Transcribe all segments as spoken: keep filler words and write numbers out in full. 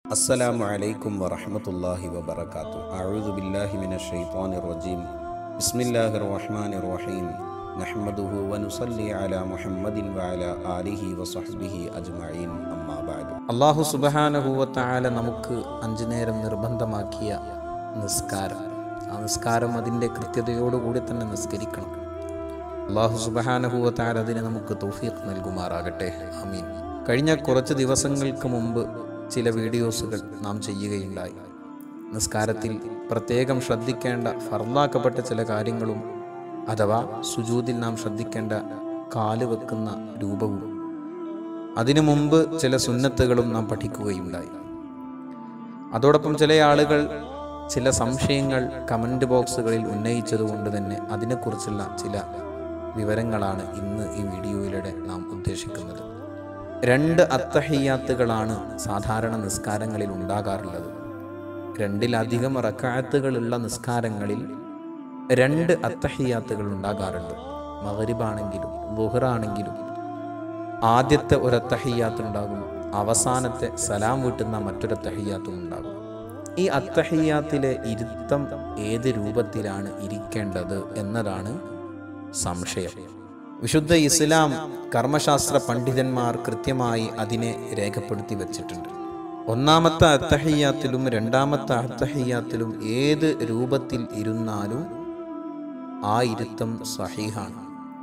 അസ്സലാമു അലൈക്കും വറഹ്മത്തുള്ളാഹി വബറകാതുഹു. അഊദു ബില്ലാഹി മിനശ് ശൈത്വാനിർ റജീം. ബിസ്മില്ലാഹിർ റഹ്മാനിർ റഹീം. നഹ്മദുഹു വനുസല്ലി അലാ മുഹമ്മദിൻ വഅലാ ആലിഹി വസഹ്ബിഹി അജ്മഈൻ. അമ്മാ ബഅദ്. അല്ലാഹു സുബ്ഹാനഹു വ തആല നമുക്ക് അഞ്ചു നേരം നിർബന്ധമാക്കിയ നിസ്കാരം, ആ നിസ്കാരം അതിൻ്റെ കൃത്യതയോടുകൂടി തന്നെ നിസ്കരിക്കണം. അല്ലാഹു സുബ്ഹാനഹു വ തആല അതിന് നമുക്ക് തൗഫീഖ് നൽകുമാറാകട്ടെ. ആമീൻ. കഴിഞ്ഞ കുറച്ച് ദിവസങ്ങൾക്ക് മുമ്പ് ചില വീഡിയോസുകൾ നാം ചെയ്യുകയുണ്ടായി. നിസ്കാരത്തിൽ പ്രത്യേകം ശ്രദ്ധിക്കേണ്ട ഫർളാക്കപ്പെട്ട ചില കാര്യങ്ങളും അഥവാ സുജൂദിൽ നാം ശ്രദ്ധിക്കേണ്ട കാല് വെക്കുന്ന രൂപവും അതിനു മുമ്പ് ചില സുന്നത്തുകളും നാം പഠിക്കുകയുണ്ടായി. അതോടൊപ്പം ചില ആളുകൾ ചില സംശയങ്ങൾ കമൻറ്റ് ബോക്സുകളിൽ ഉന്നയിച്ചതുകൊണ്ട് തന്നെ അതിനെക്കുറിച്ചുള്ള ചില വിവരങ്ങളാണ് ഇന്ന് ഈ വീഡിയോയിലൂടെ നാം ഉദ്ദേശിക്കുന്നത്. രണ്ട് അത്തഹിയ്യാത്തുകളാണ് സാധാരണ നിസ്കാരങ്ങളിൽ ഉണ്ടാകാറുള്ളത്. രണ്ടിലധികം റക്അത്തുകളുള്ള നിസ്കാരങ്ങളിൽ രണ്ട് അത്തഹിയ്യാത്തുകൾ ഉണ്ടാകാറുണ്ട്. മഗ്രിബാണെങ്കിലും ളുഹ്റാണെങ്കിലും ആദ്യത്തെ ഒരു അത്തഹിയ്യാത്ത് ഉണ്ടാകും, അവസാനത്തെ സലാം വീട്ടുന്ന മറ്റൊരു അത്തഹിയ്യാത്തും ഉണ്ടാകും. ഈ അത്തഹിയ്യാത്തിലെ ഇരുത്തം ഏത് രൂപത്തിലാണ് ഇരിക്കേണ്ടത് എന്നതാണ് സംശയം. വിശുദ്ധ ഇസ്ലാം കർമ്മശാസ്ത്ര പണ്ഡിതന്മാർ കൃത്യമായി അതിനെ രേഖപ്പെടുത്തി വച്ചിട്ടുണ്ട്. ഒന്നാമത്തെ അത്തഹിയ്യാത്തിലും രണ്ടാമത്തെ അത്തഹിയ്യാത്തിലും ഏത് രൂപത്തിൽ ഇരുന്നാലും ആ ഇരുത്തം സഹീഹാണ്.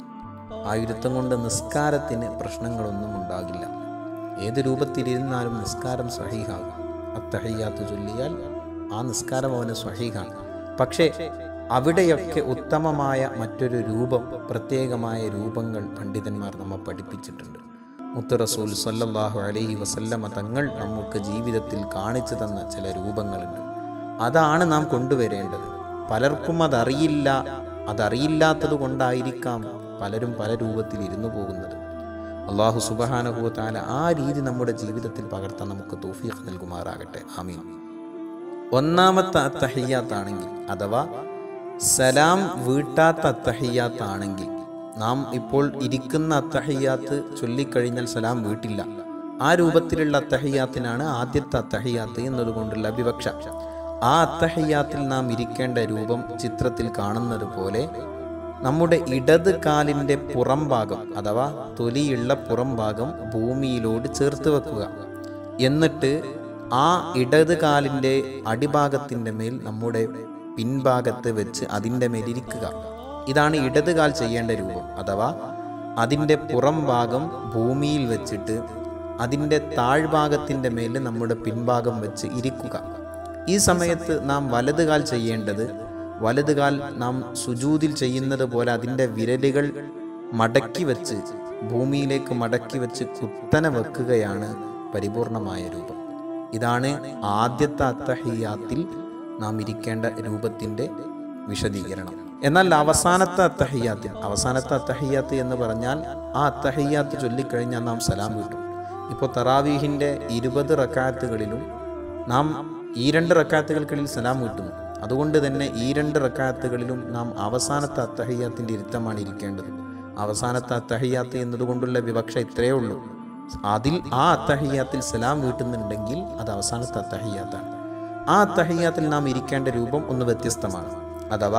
ആ ഇരുത്തം കൊണ്ട് നിസ്കാരത്തിന് പ്രശ്നങ്ങളൊന്നും ഉണ്ടാകില്ല. ഏത് രൂപത്തിലിരുന്നാലും നിസ്കാരം സഹീഹാകും. അത്തഹിയ്യാത്ത് ചൊല്ലിയാൽ ആ നിസ്കാരം അവന് സഹീഹാണ്. പക്ഷേ അവിടെയൊക്കെ ഉത്തമമായ മറ്റൊരു രൂപം, പ്രത്യേകമായ രൂപങ്ങൾ പണ്ഡിതന്മാർ നമ്മെ പഠിപ്പിച്ചിട്ടുണ്ട്. മുത്ത് റസൂൽ സല്ലല്ലാഹു അലൈഹി വസല്ലമ തങ്ങൾ നമുക്ക് ജീവിതത്തിൽ കാണിച്ചു തന്ന ചില രൂപങ്ങളുണ്ട്. അതാണ് നാം കൊണ്ടുവരേണ്ടത്. പലർക്കും അതറിയില്ല. അതറിയില്ലാത്തത് കൊണ്ടായിരിക്കാം പലരും പല രൂപത്തിൽ ഇരുന്നു പോകുന്നത്. അല്ലാഹു സുബ്ഹാനഹു വ തആല ആ രീതി നമ്മുടെ ജീവിതത്തിൽ പകർത്താൻ നമുക്ക് തൗഫീഖ് നൽകുമാറാകട്ടെ. ആമീൻ. ഒന്നാമത്തെ അത്തഹിയ്യാത്താണെങ്കിൽ അഥവാ സലാം വീട്ടാത്ത അത്തഹിയ്യാത്താണെങ്കിൽ, നാം ഇപ്പോൾ ഇരിക്കുന്ന അത്തഹിയ്യാത്ത് ചൊല്ലിക്കഴിഞ്ഞാൽ സലാം വീട്ടില്ല. ആ രൂപത്തിലുള്ള അത്തഹിയ്യാത്തിനാണ് ആദ്യത്തെ അത്തഹിയ്യാത്ത് എന്നതുകൊണ്ടുള്ള വിവക്ഷ. ആ അത്തഹിയ്യാത്തിൽ നാം ഇരിക്കേണ്ട രൂപം ചിത്രത്തിൽ കാണുന്നത് പോലെ നമ്മുടെ ഇടത് കാലിൻ്റെ പുറം ഭാഗം അഥവാ തൊലിയുള്ള പുറം ഭാഗം ഭൂമിയിലോട് ചേർത്ത് വെക്കുക. എന്നിട്ട് ആ ഇടത് കാലിൻ്റെ അടിഭാഗത്തിൻ്റെ മേൽ നമ്മുടെ പിൻഭാഗത്ത് വെച്ച് അതിൻ്റെ മേലിരിക്കുക. ഇതാണ് ഇടത് കാൽ ചെയ്യേണ്ട രൂപം. അഥവാ അതിൻ്റെ പുറം ഭാഗം ഭൂമിയിൽ വെച്ചിട്ട് അതിൻ്റെ താഴ്ഭാഗത്തിൻ്റെ മേൽ നമ്മുടെ പിൻഭാഗം വെച്ച് ഇരിക്കുക. ഈ സമയത്ത് നാം വലത് കാൽ ചെയ്യേണ്ടത്, വലത് കാൽ നാം സുജൂദിൽ ചെയ്യുന്നത് പോലെ അതിൻ്റെ വിരലുകൾ മടക്കി വെച്ച് ഭൂമിയിലേക്ക് മടക്കി വെച്ച് കുത്തനെ വെക്കുകയാണ് പരിപൂർണമായ രൂപം. ഇതാണ് ആദ്യത്തെ അത്തഹിയ്യാത്തിൽ നാം ഇരിക്കേണ്ട രൂപത്തിൻ്റെ വിശദീകരണം. എന്നാൽ അവസാനത്തെ അത്തഹിയ്യാത്തിൽ, അവസാനത്തെ അത്തഹിയ്യാത്ത് എന്ന് പറഞ്ഞാൽ ആ അത്തഹിയ്യാത്ത് ചൊല്ലിക്കഴിഞ്ഞാൽ നാം സലാം വീട്ടും. ഇപ്പോൾ തറാവീഹിൻ്റെ ഇരുപത് റക്അത്തുകളിലും നാം ഈ രണ്ട് റക്അത്തുകൾക്കിടയിൽ സലാം വീട്ടുന്നു. അതുകൊണ്ട് തന്നെ ഈ രണ്ട് റക്അത്തുകളിലും നാം അവസാനത്തെ അത്തഹിയ്യാത്തിൻ്റെ ഇരുത്തമാണ് ഇരിക്കേണ്ടത്. അവസാനത്തെ അത്തഹിയ്യാത്ത് എന്നതുകൊണ്ടുള്ള വിവക്ഷ ഇത്രയേ ഉള്ളൂ. അതിൽ ആ അത്തഹിയ്യാത്തിൽ സലാം വീട്ടുന്നുണ്ടെങ്കിൽ അത് അവസാനത്തെ അത്തഹിയ്യാത്താണ്. ആ അത്തഹിയ്യാത്തിൽ നാം ഇരിക്കേണ്ട രൂപം ഒന്ന് വ്യത്യസ്തമാണ്. അഥവാ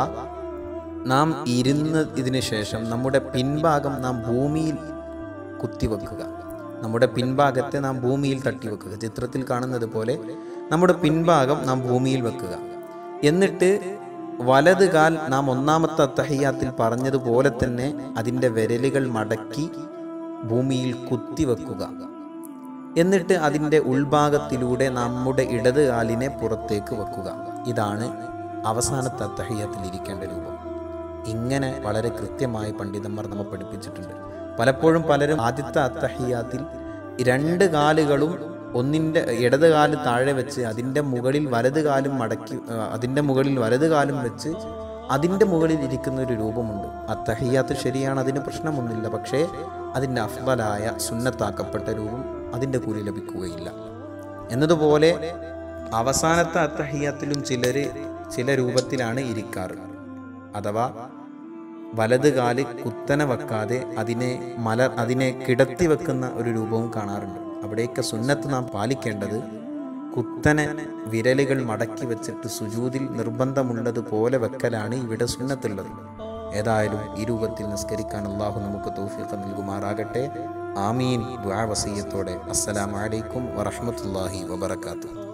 നാം ഇരുന്ന് ഇതിന് ശേഷം നമ്മുടെ പിൻഭാഗം നാം ഭൂമിയിൽ കുത്തിവെക്കുക. നമ്മുടെ പിൻഭാഗത്തെ നാം ഭൂമിയിൽ തട്ടിവെക്കുക. ചിത്രത്തിൽ കാണുന്നത് പോലെ നമ്മുടെ പിൻഭാഗം നാം ഭൂമിയിൽ വെക്കുക. എന്നിട്ട് വലത് കാൽ നാം ഒന്നാമത്തെ അത്തഹിയ്യാത്തിൽ പറഞ്ഞതുപോലെ തന്നെ അതിൻ്റെ വിരലുകൾ മടക്കി ഭൂമിയിൽ കുത്തിവെക്കുക. എന്നിട്ട് അതിൻ്റെ ഉൾഭാഗത്തിലൂടെ നമ്മുടെ ഇടത് കാലിനെ പുറത്തേക്ക് വെക്കുക. ഇതാണ് അവസാനത്തെ അത്തഹിയ്യാത്തിൽ ഇരിക്കേണ്ട രൂപം. ഇങ്ങനെ വളരെ കൃത്യമായി പണ്ഡിതന്മാർ നമ്മെ പഠിപ്പിച്ചിട്ടുണ്ട്. പലപ്പോഴും പലരും ആദ്യത്തെ അത്തഹിയ്യാത്തിൽ രണ്ട് കാലുകളും ഒന്നിൻ്റെ ഇടത് കാല് താഴെ വെച്ച് അതിൻ്റെ മുകളിൽ വലത് കാലും മടക്കി അതിൻ്റെ മുകളിൽ വലത് കാലും വെച്ച് അതിൻ്റെ മുകളിൽ ഇരിക്കുന്ന ഒരു രൂപമുണ്ട്. അത്തഹിയ്യാത്ത് ശരിയാണ്, അതിന് പ്രശ്നമൊന്നുമില്ല. പക്ഷേ അതിൻ്റെ അഫ്ളലായ സുന്നത്താക്കപ്പെട്ട രൂപം അതിൻ്റെ കൂലി ലഭിക്കുകയില്ല. എന്നതുപോലെ അവസാനത്തെ അത്തഹിയ്യാത്തിലും ചിലർ ചില രൂപത്തിലാണ് ഇരിക്കാറ്. അഥവാ വലത് കാല് കുത്തനെ വെക്കാതെ അതിനെ മല അതിനെ കിടത്തി വെക്കുന്ന ഒരു രൂപവും കാണാറുണ്ട്. അവിടെയൊക്കെ സുന്നത്ത് നാം പാലിക്കേണ്ടത് കുത്തനെ വിരലുകൾ മടക്കി വെച്ചിട്ട് സുജൂദിൽ നിർബന്ധമുള്ളതുപോലെ വെക്കലാണ് ഇവിടെ സുന്നത്തുള്ളത്. ഏതായാലും ഈ രൂപത്തിൽ നിസ്കരിക്കാൻ അള്ളാഹു നമുക്ക് തൗഫീഖ് നൽകുമാറാകട്ടെ. ആമീൻ. ദുആ വസിയ്യത്തോടെ അസ്സലാമു അലൈക്കും വറഹ്മത്തുള്ളാഹി വബറകാതുഹു.